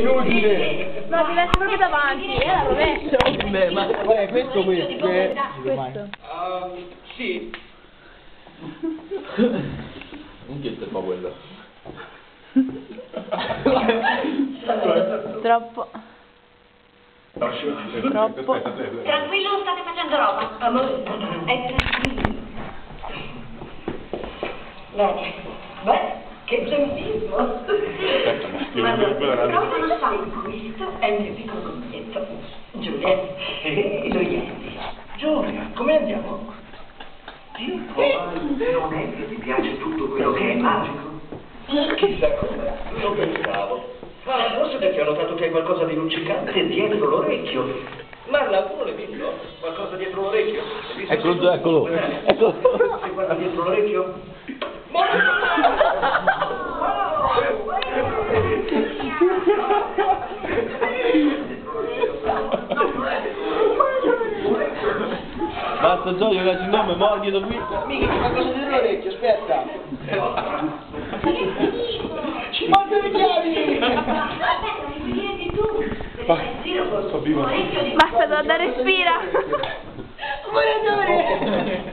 Inutile! No, ti metti proprio davanti, la rovescio. Beh, ma questo qui. Questo. Sì. Non chiede fa quello. Troppo. Troppo. Tranquillo, state facendo roba. Amore, è tranquillo. Bene. Beh, che tempismo. Ma non sai, questo è il mio piccolo compagnetto. Giulia. Gioielli. Giulia, come andiamo? Non è che ti piace tutto quello che è magico? Chissà come, lo pensavo. Ma forse perché ho notato che hai qualcosa di luccicante dietro l'orecchio. Marla, tu non l'hai visto? Qualcosa dietro l'orecchio? Eccolo, eccolo. Sei guarda dietro l'orecchio? Basta Giorgio, che il nome, mordi da qui. Mica c'è qualcosa dietro l'orecchio, aspetta. Ci manca le chiavi! Basta, Donna, respira. Operatore!